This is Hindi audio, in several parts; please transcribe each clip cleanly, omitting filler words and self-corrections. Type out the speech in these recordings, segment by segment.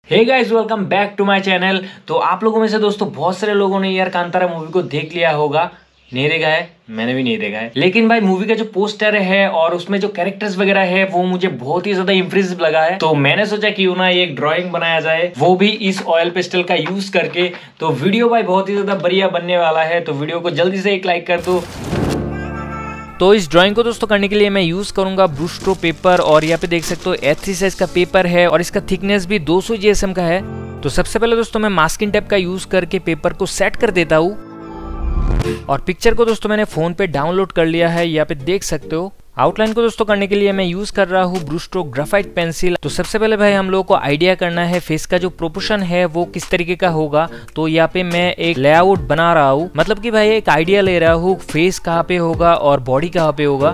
Hey guys, welcome back to my channel. तो आप लोगों में से दोस्तों बहुत सारे लोगों ने यार कांतारा मूवी को देख लिया होगा। नहीं देखा है, मैंने भी नहीं देखा है, लेकिन भाई मूवी का जो पोस्टर है और उसमें जो कैरेक्टर्स वगैरह है वो मुझे बहुत ही ज्यादा इंप्रेसिव लगा है। तो मैंने सोचा क्यों ना एक ड्राइंग बनाया जाए, वो भी इस ऑयल पेस्टल का यूज करके। तो वीडियो भाई बहुत ही ज्यादा बढ़िया बनने वाला है, तो वीडियो को जल्दी से एक लाइक कर दो। तो इस ड्राइंग को दोस्तों करने के लिए मैं यूज करूंगा ब्रूस्ट्रो पेपर, और यहाँ पे देख सकते हो A3 साइज का पेपर है और इसका थिकनेस भी 200 GSM का है। तो सबसे पहले दोस्तों मैं मास्किंग टेप का यूज करके पेपर को सेट कर देता हूँ, और पिक्चर को दोस्तों मैंने फोन पे डाउनलोड कर लिया है, यहाँ पे देख सकते हो। आउटलाइन को दोस्तों करने के लिए मैं यूज कर रहा हूँ ब्रूस्ट्रो ग्राफाइट पेंसिल। तो सबसे पहले भाई हम लोगों को आइडिया करना है फेस का जो प्रोपोर्शन है वो किस तरीके का होगा। तो यहाँ पे मैं एक लेआउट बना रहा हूँ, मतलब कि भाई एक आइडिया ले रहा हूँ फेस कहाँ पे होगा और बॉडी कहाँ पे होगा।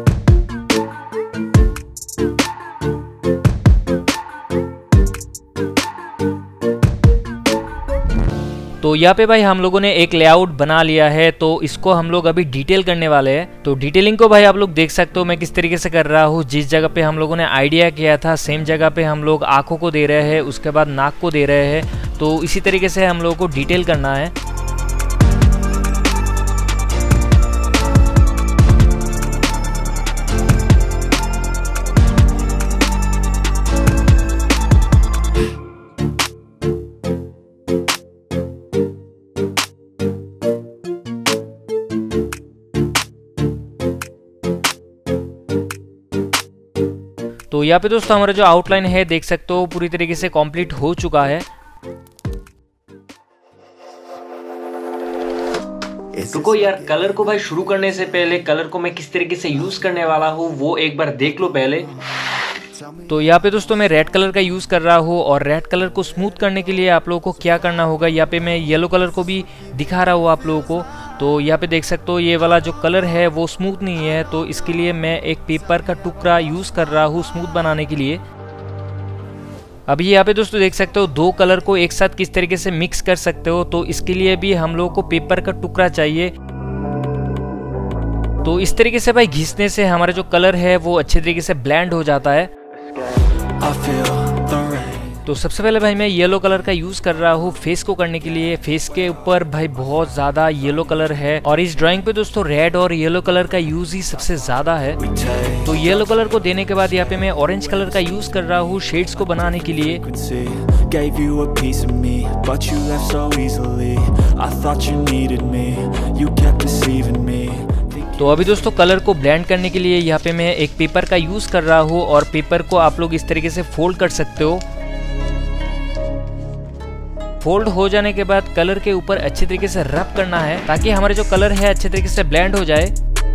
तो यहाँ पे भाई हम लोगों ने एक लेआउट बना लिया है, तो इसको हम लोग अभी डिटेल करने वाले हैं। तो डिटेलिंग को भाई आप लोग देख सकते हो मैं किस तरीके से कर रहा हूँ। जिस जगह पे हम लोगों ने आइडिया किया था सेम जगह पे हम लोग आंखों को दे रहे हैं, उसके बाद नाक को दे रहे हैं। तो इसी तरीके से हम लोगों को डिटेल करना है। तो यहाँ पे दोस्तों हमारा जो आउटलाइन है देख सकते हो पूरी तरीके से कंप्लीट हो चुका है। रुको यार, कलर को भाई शुरू करने से पहले कलर को मैं किस तरीके से यूज करने वाला हूँ वो एक बार देख लो पहले। तो यहाँ पे दोस्तों मैं रेड कलर का यूज कर रहा हूँ, और रेड कलर को स्मूथ करने के लिए आप लोगों को क्या करना होगा, यहाँ पे मैं येलो कलर को भी दिखा रहा हूँ आप लोगों को। तो यहाँ पे देख सकते हो ये वाला जो कलर है वो स्मूथ नहीं है, तो इसके लिए मैं एक पेपर का टुकड़ा यूज कर रहा हूँ स्मूथ बनाने के लिए। अभी यहाँ पे दोस्तों देख सकते हो दो कलर को एक साथ किस तरीके से मिक्स कर सकते हो। तो इसके लिए भी हम लोगों को पेपर का टुकड़ा चाहिए। तो इस तरीके से भाई घिसने से हमारा जो कलर है वो अच्छे तरीके से ब्लेंड हो जाता है। तो सबसे पहले भाई मैं येलो कलर का यूज कर रहा हूँ फेस को करने के लिए। फेस के ऊपर भाई बहुत ज्यादा येलो कलर है, और इस ड्राइंग पे दोस्तों रेड और येलो कलर का यूज ही सबसे ज्यादा है। तो येलो कलर को देने के बाद यहाँ पे मैं ऑरेंज कलर का यूज कर रहा हूँ शेड्स को बनाने के लिए। तो अभी दोस्तों कलर को ब्लेंड करने के लिए यहाँ पे मैं एक पेपर का यूज कर रहा हूँ, और पेपर को आप लोग इस तरीके से फोल्ड कर सकते हो। फोल्ड हो जाने के बाद कलर के ऊपर अच्छे तरीके से रब करना है, ताकि हमारे जो कलर है अच्छे तरीके से ब्लेंड हो जाए।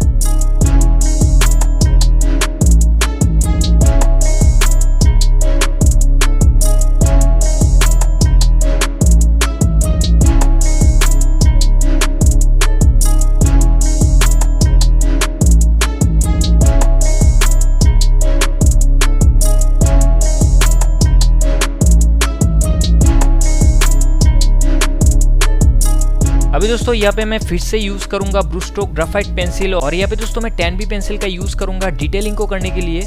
अभी दोस्तों यहाँ पे मैं फिर से यूज करूंगा ब्रूस्ट्रो ग्राफाइट पेंसिल, और यहाँ पे दोस्तों मैं 10B पेंसिल का यूज करूंगा डिटेलिंग को करने के लिए।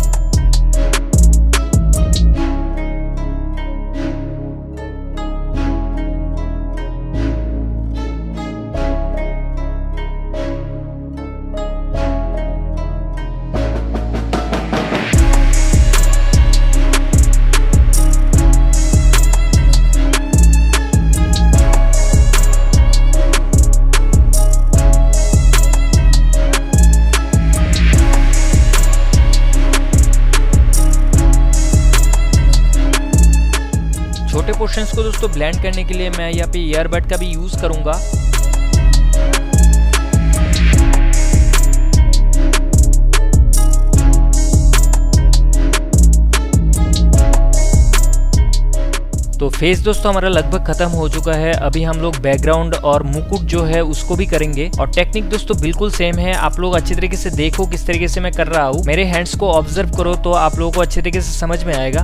छोटे पोर्शंस को दोस्तों ब्लेंड करने के लिए मैं यहाँ पे ईयरबड का भी यूज करूंगा। तो फेस दोस्तों हमारा लगभग खत्म हो चुका है। अभी हम लोग बैकग्राउंड और मुकुट जो है उसको भी करेंगे, और टेक्निक दोस्तों बिल्कुल सेम है। आप लोग अच्छे तरीके से देखो किस तरीके से मैं कर रहा हूँ, मेरे हैंड्स को ऑब्जर्व करो तो आप लोगों को अच्छे तरीके से समझ में आएगा।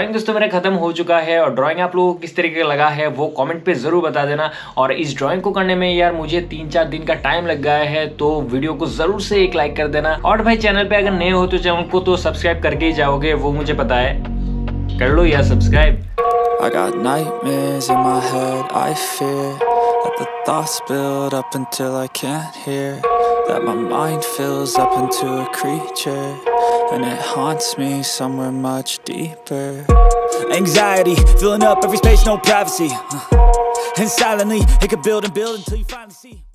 ड्राइंग दोस्तों मेरा खत्म हो चुका है, और ड्राइंग आप लोगों को किस तरीके का लगा है वो कमेंट पे जरूर बता देना। और इस ड्राइंग को करने में यार मुझे 3-4 दिन का टाइम लग गया है, तो वीडियो को जरूर से एक लाइक कर देना। और भाई चैनल पे अगर नए हो तो चैनल को तो सब्सक्राइब करके ही जाओगे, वो मुझे पता है, कर लो यार subscribe. I got nightmares in my head, I fear that the thoughts build up until I can't hear, that my mind fills up into a creature, and it haunts me somewhere much deeper. Anxiety, filling up every space, no privacy, and silently, it could build and build until you finally see.